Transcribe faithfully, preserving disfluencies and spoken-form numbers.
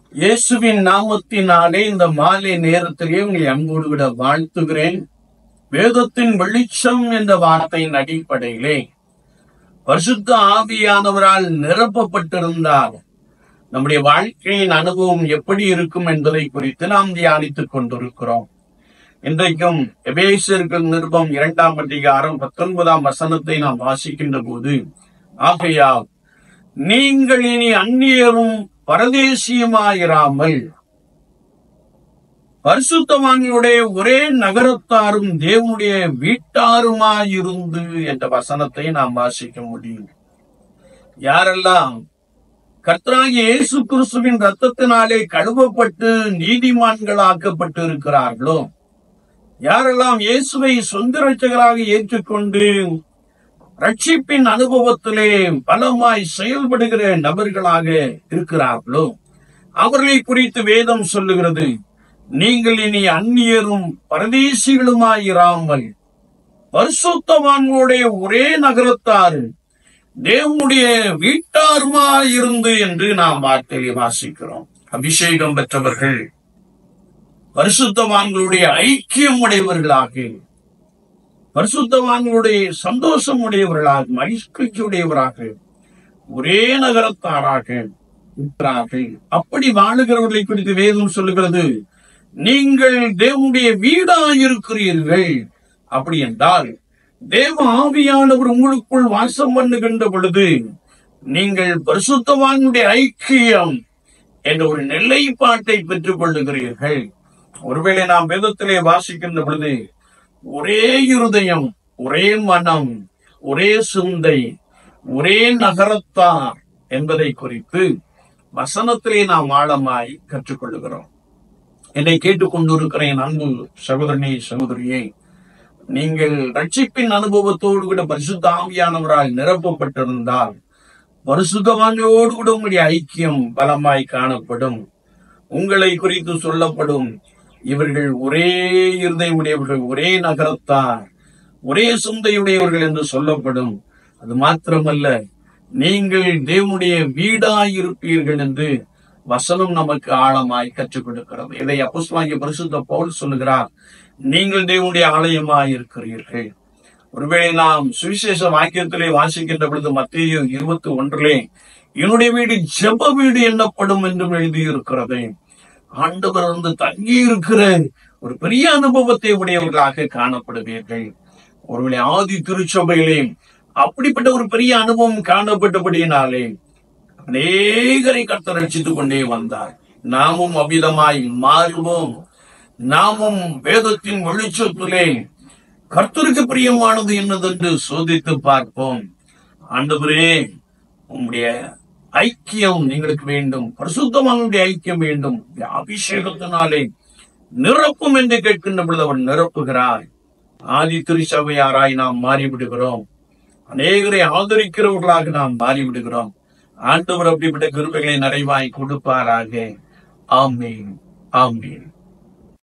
இயேசுவின் நாமத்தினாலே இந்த மாலை நேரத்திலே உங்களை அன்போடு விட வாழ்த்துகிறேன். வேதத்தின் வெளிச்சம் என்ற வார்த்தையின் அடிப்படையிலே பரிசுத்த ஆவியானவரால் நிரப்பப்பட்டிருந்தால் நம்முடைய வாழ்க்கையின் அனுபவம் எப்படி இருக்கும் என்பதை குறித்து நாம் தியானித்துக் கொண்டிருக்கிறோம். இன்றைக்கும் எபேசியர்கள் நிருபம் இரண்டாம் அதிகாரம் பத்தொன்பதாம் வசனத்தை நாம் வாசிக்கின்ற போது, ஆகையால் நீங்கள் இனி அந்நியரும் பரதேசியுமாயிராமல் பரிசுத்தவான்களுடைய ஒரே நகரத்தாரும் தேவனுடைய வீட்டாருமாயிருந்து என்ற வசனத்தை நாம் வாசிக்க முடியும். யாரெல்லாம் கர்த்தராகிய இயேசு கிறிஸ்துவின் ரத்தத்தினாலே கழுவப்பட்டு நீதிமான்களாக்கப்பட்டு இருக்கிறார்களோ, யாரெல்லாம் இயேசுவை சொந்த இரட்சகராக ஏற்றுக்கொண்டு ரட்சிப்பின் அனுபவத்திலே பலமாய் செயல்படுகிற நபர்களாக இருக்கிறார்களோ, அவர்களை குறித்து வேதம் சொல்லுகிறது, நீங்கள் இனி அந்நியரும் பரதேசிகளுமாயிராமல் பரிசுத்தவான்களுடைய ஒரே நகரத்தார் தேவனுடைய வீட்டாருமாயிருந்து என்று நாம் வார்த்தையை வாசிக்கிறோம். அபிஷேகம் பெற்றவர்கள் பரிசுத்தவான்களுடைய ஐக்கியம் உடையவர்களாக, பரிசுத்தவான்களுடைய சந்தோஷம் உடையவர்களாக, மகிழ்ச்சியுடையவராக, ஒரே நகரத்தாராக இருக்கிறார்கள். அப்படி வாழுகிறவர்களை குறித்து வேதம் சொல்லுகிறது, நீங்கள் தேவனுடைய வீடாயிருக்கிறீர்கள். அப்படி என்றால் தேவ ஆவியானவர் உங்களுக்குள் வாசம் பண்ணுகின்ற பொழுது நீங்கள் பரிசுத்தவான்களுடைய ஐக்கியம் என்ற ஒரு நிலைப்பாட்டை பெற்றுக் கொள்ளுகிறீர்கள். ஒருவேளை நாம் வேதத்திலே வாசிக்கின்ற பொழுது ஒரே இருதயம், ஒரே மனம், ஒரே சிந்தை, ஒரே நகரத்தார் என்பதை குறித்து வசனத்திலே நாம் ஆழமாய் கற்றுக்கொள்ளுகிறோம். என்னை கேட்டுக்கொண்டிருக்கிற என் அன்பு சகோதரனே, சகோதரியே, நீங்கள் ரட்சிப்பின் அனுபவத்தோடு கூட பரிசுத்த ஆவியானவரால் நிரப்பப்பட்டிருந்தால் பரிசுத்தவான்களோடு கூட உங்களுடைய ஐக்கியம் பலமாய் காணப்படும். உங்களை குறித்து சொல்லப்படும், இவர்கள் ஒரே இருதயம் உடையவர்கள், ஒரே நகரத்தார், ஒரே சிந்தையுடையவர்கள் என்று சொல்லப்படும். அது மாத்திரமல்ல, நீங்கள் தேவனுடைய வீடாயிருப்பீர்கள் என்று வசனம் நமக்கு ஆழமாய் கற்றுக் கொடுக்கிறது. இதை அப்போஸ்தலனாகிய பரிசுத்த பவுல் சொல்லுகிறார், நீங்கள் தேவனுடைய ஆலயமாய் இருக்கிறீர்கள். ஒருவேளை நாம் சுவிசேஷ வாக்கியத்திலே வாசிக்கின்ற பொழுது மத்தேயு இருபத்தி ஒன்றிலே என்னுடைய வீடு ஜெப வீடு என்னப்படும் என்றும் எழுதியிருக்கிறது. ஆண்டவர் வந்து தங்கி இருக்கிற ஒரு பெரிய அனுபவத்தை உடையவர்களாக காணப்படுவீர்கள். ஒருவேளை ஆதி திருச்சபையிலே அப்படிப்பட்ட ஒரு பெரிய அனுபவம் காணப்பட்டபடியினாலே அநேகரை கர்த்தர் ரட்சித்துக் கொண்டே வந்தார். நாமும் அவ்விதமாய் மாறுவோம். நாமும் வேதத்தின் வெளிச்சத்திலே கர்த்தருக்கு பிரியமானது என்னதென்று சோதித்து பார்ப்போம். ஆண்டவரே, உம்முடைய ஐக்கியம் எங்களுக்கு வேண்டும், பரிசுத்தவான்களுடைய ஐக்கியம் வேண்டும், அபிஷேகத்தினாலே நிரப்பும் என்று கேட்கின்ற பொழுது அவர் நிரப்புகிறார். ஆதி திருச்சபையாராய் நாம் மாறிவிடுகிறோம். அநேகரை ஆதரிக்கிறவர்களாக நாம் மாறிவிடுகிறோம். ஆண்டவர் அப்படிப்பட்ட கிருபைகளை நிறைவாய் கொடுப்பாராக. ஆமீன், ஆமீன்.